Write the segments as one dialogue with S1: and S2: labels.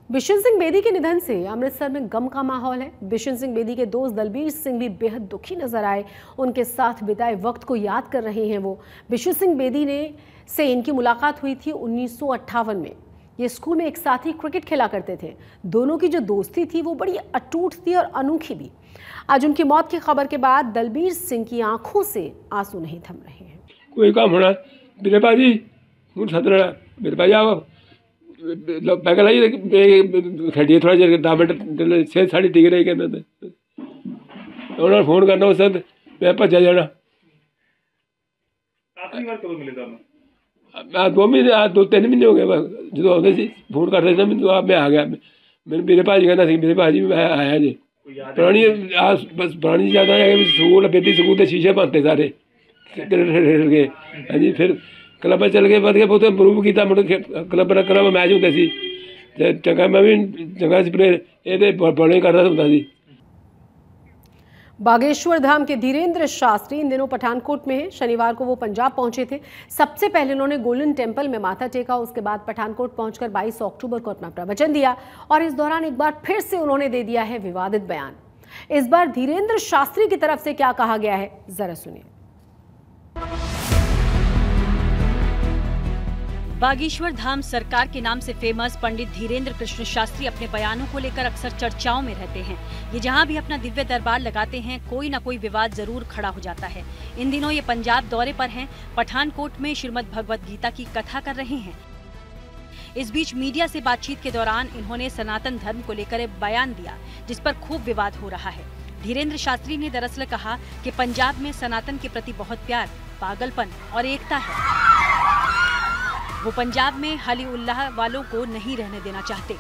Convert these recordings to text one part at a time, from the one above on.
S1: बिशन सिंह बेदी के निधन से अमृतसर में गम का माहौल है। बिशन सिंह बेदी के दोस्त दलबीर सिंह भी बेहद दुखी नजर आए। उनके साथ बिताए वक्त को याद कर रहे हैं वो। बिशन सिंह बेदी से इनकी मुलाकात हुई थी 1958 में। ये स्कूल में एक साथ ही क्रिकेट खेला करते थे। दोनों की जो दोस्ती थी वो बड़ी अटूट थी और अनोखी भी। आज उनकी मौत की खबर के बाद दलबीर सिंह की आंखों से आंसू नहीं थम रहे हैं।
S2: कोई काम होना मेरे भाजी मेरे भाई आओ पैक लाई खड़ी थोड़ा जर 10 मिनट से साड़ी टिक रही कहते उन्होंने फोन करना उस मैं भजा जाना। मैं 2 महीने 2-3 महीने हो गए जो आते थे फोन करते थे मैं मैं आ गया। मेरे भाजी कहना मेरे भाजी मैं आया जी पुरानी बस पुरानी ज़्यादा है स्कूल बेदी स्कूल के शीशे बनते सारे गए। हाँ जी फिर क्लब चल गए बद गए बहुत इंप्रूव किया मुड़ क्लब मैच होंगे सी चंगा मैं भी चंगा प्लेयर ये बॉलिंग करता होंगे सी।
S1: बागेश्वर धाम के धीरेन्द्र शास्त्री इन दिनों पठानकोट में हैं। शनिवार को वो पंजाब पहुंचे थे। सबसे पहले उन्होंने गोल्डन टेम्पल में माथा टेका। उसके बाद पठानकोट पहुंचकर 22 अक्टूबर को अपना प्रवचन दिया और इस दौरान एक बार फिर से उन्होंने दे दिया है विवादित बयान। इस बार धीरेन्द्र शास्त्री की तरफ से क्या कहा गया है, जरा सुनिए।
S3: बागेश्वर धाम सरकार के नाम से फेमस पंडित धीरेन्द्र कृष्ण शास्त्री अपने बयानों को लेकर अक्सर चर्चाओं में रहते हैं। ये जहां भी अपना दिव्य दरबार लगाते हैं कोई न कोई विवाद जरूर खड़ा हो जाता है। इन दिनों ये पंजाब दौरे पर हैं। पठानकोट में श्रीमद् भगवत गीता की कथा कर रहे हैं। इस बीच मीडिया से बातचीत के दौरान इन्होंने सनातन धर्म को लेकर एक बयान दिया जिस पर खूब विवाद हो रहा है। धीरेन्द्र शास्त्री ने दरअसल कहा कि पंजाब में सनातन के प्रति बहुत प्यार, पागलपन और एकता है। वो पंजाब में हली उल्लाह वालों को नहीं रहने देना चाहते।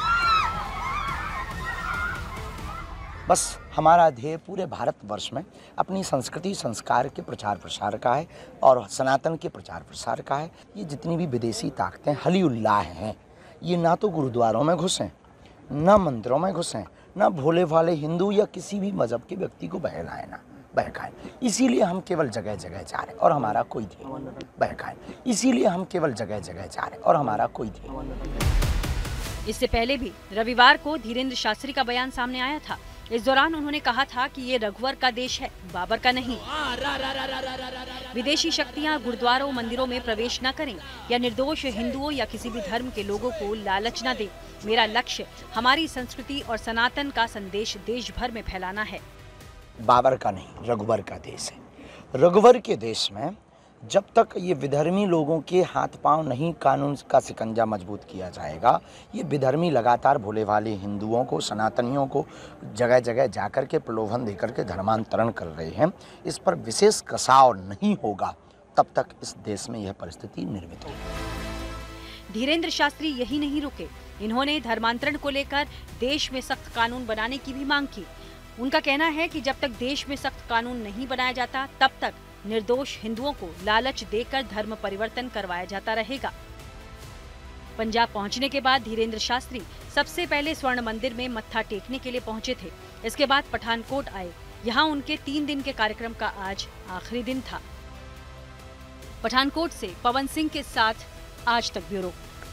S4: बस हमारा ध्येय पूरे भारतवर्ष में अपनी संस्कृति संस्कार के प्रचार प्रसार का है और सनातन के प्रचार प्रसार का है। ये जितनी भी विदेशी ताकतें हली उल्लाह हैं ये ना तो गुरुद्वारों में घुसें, ना मंदिरों में घुसें, ना भोले भाले हिंदू या किसी भी मजहब के व्यक्ति को बहलाएं ना बहकाएं। इसीलिए हम केवल जगह जगह जा रहे और हमारा कोई ध्येय बहकाएं। इसीलिए हम केवल जगह जगह जा रहे और हमारा कोई ध्येय।
S3: इससे पहले भी रविवार को धीरेन्द्र शास्त्री का बयान सामने आया था। इस दौरान उन्होंने कहा था कि ये रघुवर का देश है, बाबर का नहीं। विदेशी शक्तियां गुरुद्वारों मंदिरों में प्रवेश न करें या निर्दोष हिंदुओं या किसी भी धर्म के लोगों को लालच न दें। मेरा लक्ष्य हमारी संस्कृति और सनातन का संदेश देश भर में फैलाना है।
S4: बाबर का नहीं, रघुवर का देश है। रघुवर के देश में जब तक ये विधर्मी लोगों के हाथ पांव नहीं कानून का शिकंजा मजबूत किया जाएगा, ये विधर्मी लगातार भोले भाले हिंदुओं को, सनातनियों को जगह जगह जाकर के प्रलोभन देकर के धर्मांतरण कर रहे हैं, इस पर विशेष कसाव नहीं होगा तब तक इस देश में यह परिस्थिति निर्मित होगी।
S3: धीरेन्द्र शास्त्री यही नहीं रुके। इन्होंने धर्मांतरण को लेकर देश में सख्त कानून बनाने की भी मांग की। उनका कहना है कि जब तक देश में सख्त कानून नहीं बनाया जाता तब तक निर्दोष हिंदुओं को लालच देकर धर्म परिवर्तन करवाया जाता रहेगा। पंजाब पहुंचने के बाद धीरेन्द्र शास्त्री सबसे पहले स्वर्ण मंदिर में मत्था टेकने के लिए पहुंचे थे। इसके बाद पठानकोट आए। यहां उनके 3 दिन के कार्यक्रम का आज आखिरी दिन था। पठानकोट से पवन सिंह के साथ आज तक ब्यूरो।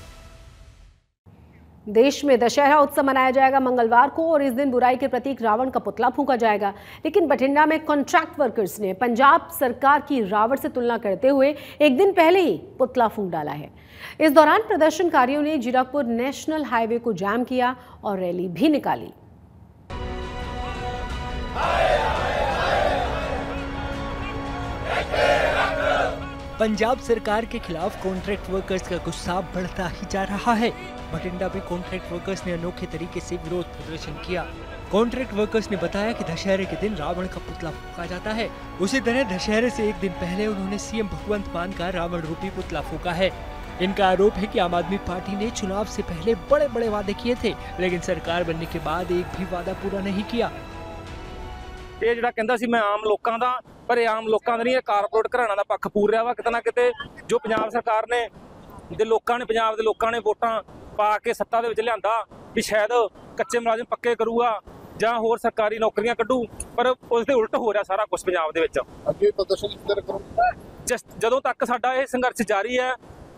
S1: देश में दशहरा उत्सव मनाया जाएगा मंगलवार को और इस दिन बुराई के प्रतीक रावण का पुतला फूंका जाएगा। लेकिन बठिंडा में कॉन्ट्रैक्ट वर्कर्स ने पंजाब सरकार की रावण से तुलना करते हुए एक दिन पहले ही पुतला फूंक डाला है। इस दौरान प्रदर्शनकारियों ने जीरापुर नेशनल हाईवे को जाम किया और रैली भी निकाली।
S5: पंजाब सरकार के खिलाफ कॉन्ट्रैक्ट वर्कर्स का गुस्सा बढ़ता ही जा रहा है। बठिंडा में कॉन्ट्रैक्ट वर्कर्स ने अनोखे तरीके से विरोध प्रदर्शन किया। कॉन्ट्रैक्ट वर्कर्स ने बताया कि दशहरे के दिन रावण का पुतला फूंका जाता है। उसी तरह दशहरे से एक दिन पहले उन्होंने सीएम भगवंत मान का रावण रूपी पुतला फूंका है। इनका आरोप है कि आम आदमी पार्टी ने चुनाव से पहले बड़े बड़े वादे किए थे, लेकिन सरकार बनने के बाद एक भी वादा पूरा नहीं किया।
S6: ਇਹ ਜਿਹੜਾ ਕਹਿੰਦਾ ਸੀ ਮੈਂ ਆਮ ਲੋਕਾਂ ਦਾ, ਪਰ ਇਹ ਆਮ ਲੋਕਾਂ ਦਾ ਨਹੀਂ, ਇਹ ਕਾਰਪੋਰੇਟ ਘਰਾਣਾ ਦਾ ਪੱਖ ਪੂਰ ਰਿਹਾ ਵਾ ਕਿਤੇ ਨਾ ਕਿਤੇ। ਜੋ ਪੰਜਾਬ ਸਰਕਾਰ ਨੇ ਤੇ ਲੋਕਾਂ ਨੇ, ਪੰਜਾਬ ਦੇ ਲੋਕਾਂ ਨੇ ਵੋਟਾਂ ਪਾ ਕੇ ਸੱਤਾ ਦੇ ਵਿੱਚ ਲਿਆਂਦਾ ਵੀ ਸ਼ਾਇਦ ਕੱਚੇ ਮੁਲਾਜ਼ਮ ਪੱਕੇ ਕਰੂਗਾ ਜਾਂ ਹੋਰ ਸਰਕਾਰੀ ਨੌਕਰੀਆਂ ਕੱਢੂ, ਪਰ ਉਸ ਦੇ ਉਲਟ ਹੋ ਰਿਹਾ ਸਾਰਾ ਕੁਝ ਪੰਜਾਬ ਦੇ ਵਿੱਚ। ਅੱਗੇ ਪ੍ਰਦਰਸ਼ਨ ਕਿੱਧਰ ਕਰੋ ਜਦੋਂ ਤੱਕ ਸਾਡਾ ਇਹ ਸੰਘਰਸ਼ ਜਾਰੀ ਹੈ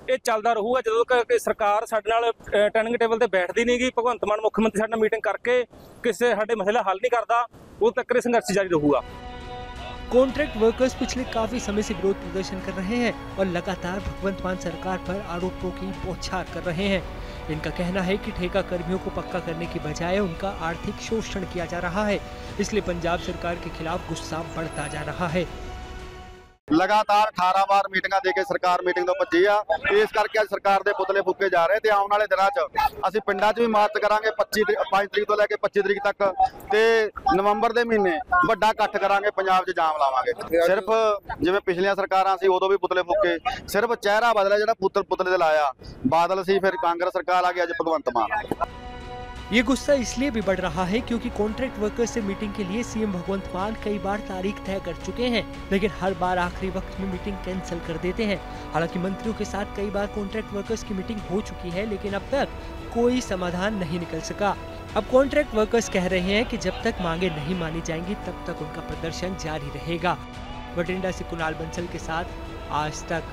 S6: ਇਹ ਚੱਲਦਾ ਰਹੂਗਾ ਜਦੋਂ ਤੱਕ ਸਰਕਾਰ ਸਾਡੇ ਨਾਲ ਟੈਨਿੰਗ ਟੇਬਲ ਤੇ ਬੈਠਦੀ ਨਹੀਂ ਗੀ। ਭਗਵੰਤ ਮਾਨ ਮੁੱਖ ਮੰਤਰੀ ਸਾਡੇ ਨਾਲ ਮੀਟਿੰਗ ਕਰਕੇ ਕਿਸੇ ਸਾਡੇ ਮਸਲੇ ਹੱਲ नहीं करता, उस तक संघर्ष जारी रहूगा।
S5: कॉन्ट्रैक्ट वर्कर्स पिछले काफी समय से विरोध प्रदर्शन कर रहे हैं और लगातार भगवंत मान सरकार पर आरोपों की बौछार कर रहे हैं। इनका कहना है कि ठेका कर्मियों को पक्का करने की बजाय उनका आर्थिक शोषण किया जा रहा है, इसलिए पंजाब सरकार के खिलाफ गुस्सा बढ़ता जा रहा है।
S7: लगातार 18 ਵਾਰ ਮੀਟਿੰਗਾਂ ਦੇ ਕੇ ਸਰਕਾਰ ਮੀਟਿੰਗ ਤੋਂ ਭੱਜੀ ਆ। ਇਸ ਕਰਕੇ ਅੱਜ ਸਰਕਾਰ ਦੇ ਪੁਤਲੇ ਫੂਕੇ ਜਾ ਰਹੇ ਤੇ ਆਉਣ ਵਾਲੇ ਦਿਨਾਂ 'ਚ ਅਸੀਂ ਪਿੰਡਾਂ 'ਚ ਵੀ ਮਾਰਚ ਕਰਾਂਗੇ 5 ਤਰੀਕ ਤੋਂ ਲੈ ਕੇ 25 ਤਰੀਕ ਤੱਕ ਤੇ ਨਵੰਬਰ ਦੇ ਮਹੀਨੇ ਵੱਡਾ ਇਕੱਠ ਕਰਾਂਗੇ, ਪੰਜਾਬ 'ਚ ਜਾਮ ਲਾਵਾਂਗੇ। ਸਿਰਫ ਜਿਵੇਂ ਪਿਛਲੀਆਂ ਸਰਕਾਰਾਂ ਸੀ ਉਦੋਂ ਵੀ ਪੁਤਲੇ ਫੂਕੇ, ਸਿਰਫ ਚਿਹਰਾ ਬਦਲਿਆ, ਜਿਹੜਾ ਪੁਤਲੇ ਤੇ ਲਾਇਆ ਬਾਦਲ ਸੀ, ਫਿਰ ਕਾਂਗਰਸ ਸਰਕਾਰ ਆ ਗਈ, ਅੱਜ ਭਗਵੰਤ ਮਾਨ।
S5: ये गुस्सा इसलिए भी बढ़ रहा है क्योंकि कॉन्ट्रैक्ट वर्कर्स से मीटिंग के लिए सीएम भगवंत मान कई बार तारीख तय कर चुके हैं, लेकिन हर बार आखिरी वक्त में मीटिंग कैंसिल कर देते हैं। हालांकि मंत्रियों के साथ कई बार कॉन्ट्रैक्ट वर्कर्स की मीटिंग हो चुकी है, लेकिन अब तक कोई समाधान नहीं निकल सका। अब कॉन्ट्रैक्ट वर्कर्स कह रहे हैं कि जब तक मांगे नहीं मानी जाएंगी तब तक उनका प्रदर्शन जारी रहेगा। बठिंडा से कुणाल बंसल के साथ आज तक।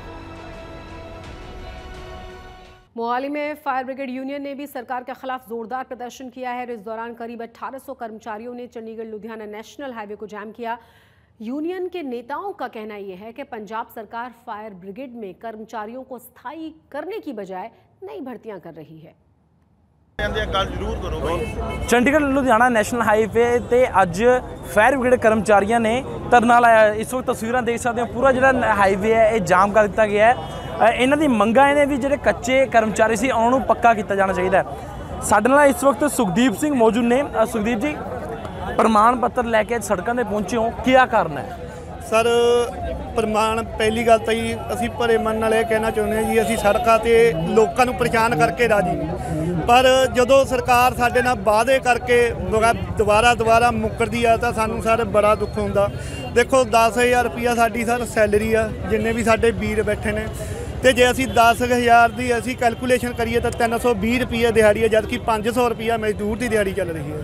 S1: मोहाली में फायर ब्रिगेड यूनियन ने भी सरकार के खिलाफ जोरदार प्रदर्शन किया है। इस दौरान करीब 1800 कर्मचारियों ने चंडीगढ़ लुधियाना नेशनल हाईवे को जाम किया। यूनियन के नेताओं का कहना यह है कि पंजाब सरकार फायर ब्रिगेड में कर्मचारियों को स्थायी करने की बजाय नई भर्तियां कर रही है।
S8: चंडीगढ़ लुधियाना नैशनल हाईवे ते अज फायर ब्रिगेड कर्मचारियों ने धरना लाया। इस वक्त तस्वीरें देख सकते हो, पूरा जो हाईवे है ये जाम कर दिया गया है। इन्हां दी मंगां ने भी ਜਿਹੜੇ ਕੱਚੇ ਕਰਮਚਾਰੀ ਸੀ ਉਹਨਾਂ ਨੂੰ ਪੱਕਾ ਕੀਤਾ ਜਾਣਾ ਚਾਹੀਦਾ ਹੈ। ਸਾਡੇ ਨਾਲ ਇਸ ਵਕਤ ਸੁਖਦੀਪ ਸਿੰਘ ਮੌਜੂਦ ਨੇ। ਸੁਖਦੀਪ ਜੀ, ਪ੍ਰਮਾਣ ਪੱਤਰ ਲੈ ਕੇ ਸੜਕਾਂ ਤੇ ਪਹੁੰਚੇ ਹੋ, ਕੀ ਕਾਰਨ ਹੈ?
S9: ਸਰ, ਪ੍ਰਮਾਣ ਪਹਿਲੀ ਗੱਲ ਤਾਂ ਜੀ ਅਸੀਂ ਭਰੇ ਮਨ ਨਾਲ ਇਹ ਕਹਿਣਾ ਚਾਹੁੰਦੇ ਹਾਂ ਜੀ, ਅਸੀਂ ਸੜਕਾਂ ਤੇ ਲੋਕਾਂ ਨੂੰ ਪਰੇਸ਼ਾਨ ਕਰਕੇ ਰਾਜੀ ਨਹੀਂ, ਪਰ ਜਦੋਂ ਸਰਕਾਰ ਸਾਡੇ ਨਾਲ ਵਾਅਦੇ ਕਰਕੇ ਦੁਬਾਰਾ ਮੁੱਕਰਦੀ ਆ ਤਾਂ ਸਾਨੂੰ ਸਰ ਬੜਾ ਦੁੱਖ ਹੁੰਦਾ। ਦੇਖੋ 10,000 ਰੁਪਈਆ ਸਾਡੀ ਸਰ ਸੈਲਰੀ ਆ, ਜਿੰਨੇ ਵੀ ਸਾਡੇ ਵੀਰ ਬੈਠੇ ਨੇ, ਤੇ ਜੇ ਅਸੀਂ 10,000 ਦੀ ਅਸੀਂ ਕੈਲਕੂਲੇਸ਼ਨ ਕਰੀਏ ਤਾਂ 320 ਰੁਪਈਆ ਦਿਹਾੜੀ ਹੈ, ਜਦ ਕਿ 500 ਰੁਪਈਆ ਮਜ਼ਦੂਰ ਦੀ ਦਿਹਾੜੀ ਚੱਲ ਰਹੀ ਹੈ।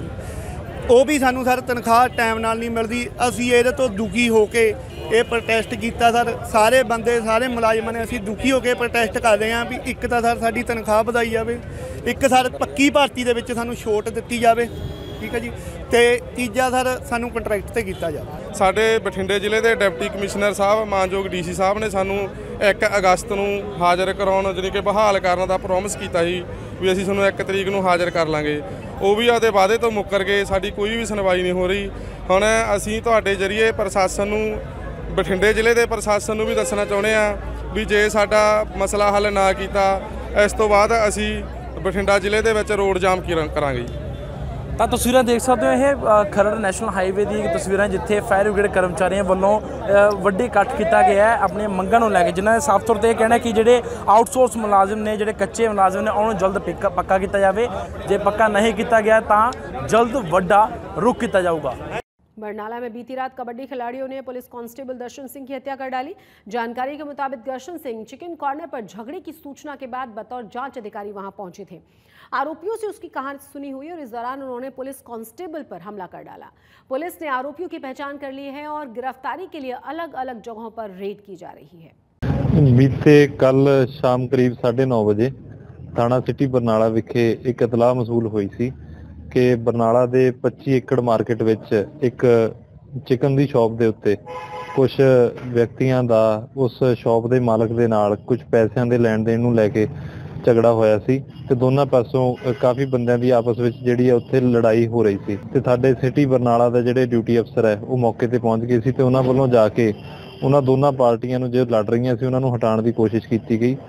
S9: ਉਹ ਵੀ ਸਾਨੂੰ ਸਰ ਤਨਖਾਹ ਟਾਈਮ ਨਾਲ ਨਹੀਂ ਮਿਲਦੀ। ਅਸੀਂ ਇਹਦੇ ਤੋਂ ਦੁਖੀ ਹੋ ਕੇ ਇਹ ਪ੍ਰੋਟੈਸਟ ਕੀਤਾ ਸਰ। ਸਾਰੇ ਬੰਦੇ, ਸਾਰੇ ਮੁਲਾਜ਼ਮਾਂ ਨੇ ਅਸੀਂ ਦੁਖੀ ਹੋ ਕੇ ਪ੍ਰੋਟੈਸਟ ਕਰ ਰਹੇ ਹਾਂ ਵੀ ਇੱਕ ਤਾਂ ਸਰ ਸਾਡੀ ਤਨਖਾਹ ਵਧਾਈ ਜਾਵੇ, ਇੱਕ ਸਰ ਪੱਕੀ ਭਰਤੀ ਦੇ ਵਿੱਚ ਸਾਨੂੰ ਛੋਟ ਦਿੱਤੀ ਜਾਵੇ, ਠੀਕ ਹੈ ਜੀ, ਤੇ ਤੀਜਾ ਸਰ ਸਾਨੂੰ ਕੰਟਰੈਕਟ ਤੇ ਕੀਤਾ ਜਾਵੇ।
S10: ਸਾਡੇ ਬਠਿੰਡੇ ਜ਼ਿਲ੍ਹੇ ਦੇ ਡਿਪਟੀ ਕਮਿਸ਼ਨਰ ਸਾਹਿਬ, ਮਾਨਯੋਗ ਡੀਸੀ ਸਾਹਿਬ ਨੇ ਸਾਨੂੰ 1 ਅਗਸਤ ਨੂੰ ਹਾਜ਼ਰ ਕਰਾਉਣ, ਜਾਣੀ ਕਿ ਬਹਾਲ ਕਰਨ ਦਾ ਪ੍ਰੋਮਿਸ ਕੀਤਾ ਸੀ ਵੀ ਅਸੀਂ ਤੁਹਾਨੂੰ 1 ਤਰੀਕ ਨੂੰ ਹਾਜ਼ਰ ਕਰ ਲਾਂਗੇ। ਉਹ ਵੀ ਆਪਦੇ ਵਾਅਦੇ ਤੋਂ ਮੁੱਕਰ ਗਏ, ਸਾਡੀ ਕੋਈ ਵੀ ਸੁਣਵਾਈ ਨਹੀਂ ਹੋ ਰਹੀ। ਹੁਣ ਅਸੀਂ ਤੁਹਾਡੇ ਜ਼ਰੀਏ ਪ੍ਰਸ਼ਾਸਨ ਨੂੰ, ਬਠਿੰਡੇ ਜ਼ਿਲ੍ਹੇ ਦੇ ਪ੍ਰਸ਼ਾਸਨ ਨੂੰ ਵੀ ਦੱਸਣਾ ਚਾਹੁੰਦੇ ਹਾਂ ਵੀ ਜੇ ਸਾਡਾ ਮਸਲਾ ਹੱਲ ਨਾ ਕੀਤਾ, ਇਸ ਤੋਂ ਬਾਅਦ ਅਸੀਂ ਬਠਿੰਡਾ ਜ਼ਿਲ੍ਹੇ ਦੇ ਵਿੱਚ ਰੋਡ ਜਾਮ ਕਰਾਂਗੇ।
S8: ਤਾਂ ਤਸਵੀਰਾਂ ਦੇਖ ਸਕਦੇ ਹੋ, ਇਹ ਖਰੜ ਨੈਸ਼ਨਲ ਹਾਈਵੇ ਦੀ ਤਸਵੀਰਾਂ ਜਿੱਥੇ ਫਾਇਰ ਬ੍ਰਿਗੇਡ ਕਰਮਚਾਰੀਆਂ ਵੱਲੋਂ ਵੱਡੀ ਇਕੱਠ ਕੀਤਾ ਗਿਆ ਹੈ ਆਪਣੀਆਂ ਮੰਗਾਂ ਨੂੰ ਲੈ ਕੇ, ਜਿਨ੍ਹਾਂ ਨੇ ਸਾਫ਼ ਤੌਰ 'ਤੇ ਇਹ ਕਹਿਣਾ ਕਿ ਜਿਹੜੇ ਆਊਟਸੋਰਸ ਮੁਲਾਜ਼ਮ ਨੇ, ਜਿਹੜੇ ਕੱਚੇ ਮੁਲਾਜ਼ਮ ਨੇ, ਉਹਨਾਂ ਨੂੰ ਜਲਦ ਪੱਕਾ ਕੀਤਾ ਜਾਵੇ। ਜੇ ਪੱਕਾ नहीं ਕੀਤਾ ਗਿਆ ਤਾਂ ਜਲਦ ਵੱਡਾ रुख ਕੀਤਾ ਜਾਊਗਾ।
S1: बरनाला में बीती रात कबड्डी खिलाड़ियों ने पुलिस कांस्टेबल दर्शन सिंह की हत्या कर डाली। जानकारी के मुताबिक दर्शन सिंह चिकन कॉर्नर पर झगड़े की सूचना के बाद बतौर जांच अधिकारी वहां पहुंचे थे। आरोपियों से उसकी कहानी सुनी हुई और इस दौरान उन्होंने पुलिस कांस्टेबल पर हमला कर डाला। पुलिस ने आरोपियों की पहचान कर ली है और गिरफ्तारी के लिए अलग अलग जगहों पर रेड की जा रही है।
S11: बीते कल शाम करीब 9:30 बजे थाना सिटी बरनाला विखे एक इतलाह मसूल हुई सी कि बरनाला ਦੇ 25 ਏਕੜ ਮਾਰਕੀਟ ਵਿੱਚ ਇੱਕ ਚਿਕਨ ਦੀ ਸ਼ਾਪ ਦੇ ਉੱਤੇ ਕੁਝ ਵਿਅਕਤੀਆਂ ਦਾ ਉਸ ਸ਼ਾਪ ਦੇ ਮਾਲਕ ਦੇ ਨਾਲ ਕੁਝ ਪੈਸਿਆਂ ਦੇ ਲੈਣ ਦੇਣ ਨੂੰ ਲੈ ਕੇ ਝਗੜਾ ਹੋਇਆ ਸੀ ਤੇ ਦੋਨਾਂ ਪਾਸੋਂ ਕਾਫੀ ਬੰਦਿਆਂ ਦੀ ਆਪਸ ਵਿੱਚ ਜਿਹੜੀ ਹੈ ਉੱਥੇ ਲੜਾਈ ਹੋ ਰਹੀ ਸੀ ਤੇ ਸਾਡੇ ਸਿਟੀ ਬਰਨਾਲਾ ਦੇ ਜਿਹੜੇ ਡਿਊਟੀ ਅਫਸਰ ਹੈ ਉਹ ਮੌਕੇ ਤੇ ਪਹੁੰਚ ਗਏ ਸੀ ਤੇ ਉਹਨਾਂ ਵੱਲੋਂ ਜਾ ਕੇ ਉਹਨਾਂ ਦੋਨਾਂ ਪਾਰਟੀਆਂ ਨੂੰ ਜੋ ਲੜ ਰਹੀਆਂ ਸੀ ਉਹਨਾਂ ਨੂੰ ਹਟਾਉਣ ਦੀ ਕੋशिश ਕੀਤੀ गई।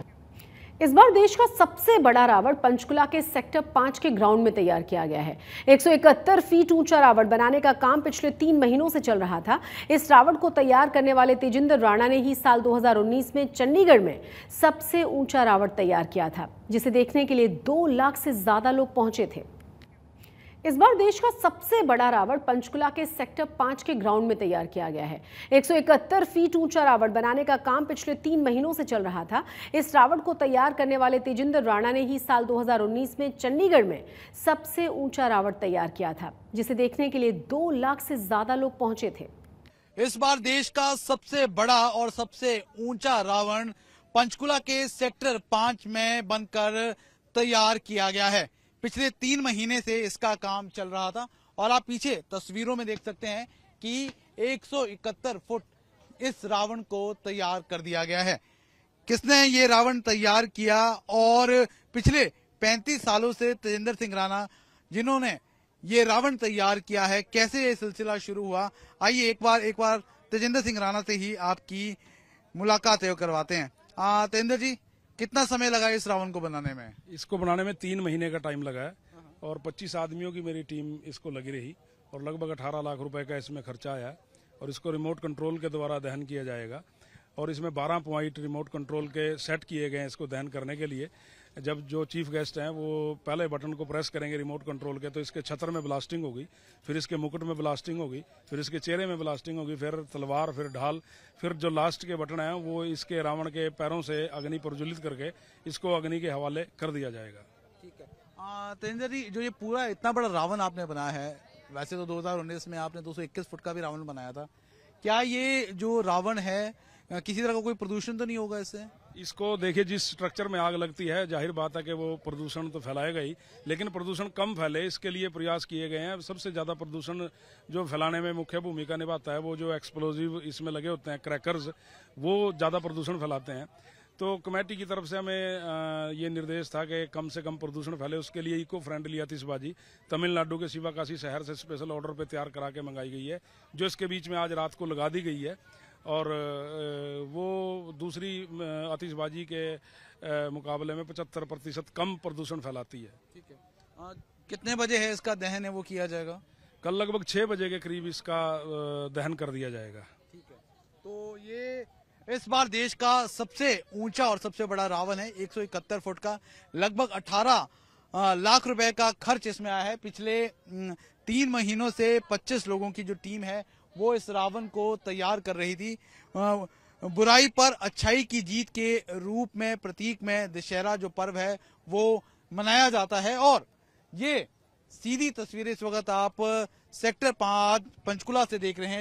S1: इस बार देश का सबसे बड़ा रावण पंचकुला के सेक्टर 5 के ग्राउंड में तैयार किया गया है। 171 फीट ऊंचा रावण बनाने का काम पिछले 3 महीनों से चल रहा था। इस रावण को तैयार करने वाले तेजिंदर राणा ने ही साल 2019 में चंडीगढ़ में सबसे ऊंचा रावण तैयार किया था, जिसे देखने के लिए 2 लाख से ज्यादा लोग पहुंचे थे। इस बार देश का सबसे बड़ा रावण पंचकुला के सेक्टर 5 के ग्राउंड में तैयार किया गया है। 171 फीट ऊंचा रावण बनाने का काम पिछले 3 महीनों से चल रहा था। इस रावण को तैयार करने वाले तेजिंदर राणा ने ही साल 2019 में चंडीगढ़ में सबसे ऊंचा रावण तैयार किया था, जिसे देखने के लिए 2 लाख से ज्यादा लोग पहुंचे थे।
S12: इस बार देश का सबसे बड़ा और सबसे ऊंचा रावण पंचकुला के सेक्टर 5 में बनकर तैयार किया गया है। पिछले 3 महीने से इसका काम चल रहा था और आप पीछे तस्वीरों में देख सकते हैं कि 171 फुट इस रावण को तैयार कर दिया गया है। किसने ये रावण तैयार किया और पिछले 35 सालों से तेजेंद्र सिंह राणा जिन्होंने ये रावण तैयार किया है, कैसे ये सिलसिला शुरू हुआ, आइए एक बार तेजेंद्र सिंह राणा से ही आपकी मुलाकात करवाते हैं। तेजेंद्र जी, कितना समय लगा इस रावण को बनाने में?
S13: इसको बनाने में 3 महीने का टाइम लगा है और 25 आदमियों की मेरी टीम इसको लगी रही और लगभग 18 लाख रुपए का इसमें खर्चा आया और इसको रिमोट कंट्रोल के द्वारा दहन किया जाएगा और इसमें 12 पॉइंट रिमोट कंट्रोल के सेट किए गए हैं इसको दहन करने के लिए। जब जो चीफ गेस्ट हैं वो पहले बटन को प्रेस करेंगे रिमोट कंट्रोल के तो इसके छतर में ब्लास्टिंग होगी, फिर इसके मुकुट में ब्लास्टिंग होगी, फिर इसके चेहरे में ब्लास्टिंग होगी, फिर तलवार, फिर ढाल, फिर जो लास्ट के बटन हैं वो इसके रावण के पैरों से अग्नि प्रज्वलित करके इसको अग्नि के हवाले कर दिया जाएगा।
S12: ठीक है तेजेंद्र जी, जो ये पूरा इतना बड़ा रावण आपने बनाया है, वैसे तो 2019 में आपने 221 फुट का भी रावण बनाया था, क्या ये जो रावण है किसी तरह का कोई प्रदूषण तो नहीं होगा इससे?
S13: इसको देखिए, जिस स्ट्रक्चर में आग लगती है जाहिर बात है कि वो प्रदूषण तो फैलाएगा ही, लेकिन प्रदूषण कम फैले इसके लिए प्रयास किए गए हैं। सबसे ज्यादा प्रदूषण जो फैलाने में मुख्य भूमिका निभाता है वो जो एक्सप्लोजिव इसमें लगे होते हैं क्रैकर्स, वो ज्यादा प्रदूषण फैलाते हैं। तो कमेटी की तरफ से हमें ये निर्देश था कि कम से कम प्रदूषण फैले, उसके लिए इको फ्रेंडली आतिशबाजी तमिलनाडु के शिवकाशी शहर से स्पेशल ऑर्डर पे तैयार करा के मंगाई गई है, जो इसके बीच में आज रात को लगा दी गई है और वो दूसरी आतिशबाजी के मुकाबले में 75% कम प्रदूषण फैलाती है।
S12: ठीक है, कितने बजे है इसका दहन है वो किया जाएगा?
S13: कल लगभग 6 बजे के करीब इसका दहन कर दिया जाएगा।
S12: ठीक है, तो ये इस बार देश का सबसे ऊंचा और सबसे बड़ा रावण है, 171 फुट का, लगभग 18 लाख रुपए का खर्च इसमें आया है। पिछले 3 महीनों से 25 लोगों की जो टीम है वो इस रावण को तैयार कर रही थी। बुराई पर अच्छाई की जीत के रूप में, प्रतीक में दशहरा जो पर्व है वो मनाया जाता है और ये सीधी तस्वीरें इस वक्त आप सेक्टर 5 पंचकुला से देख रहे हैं।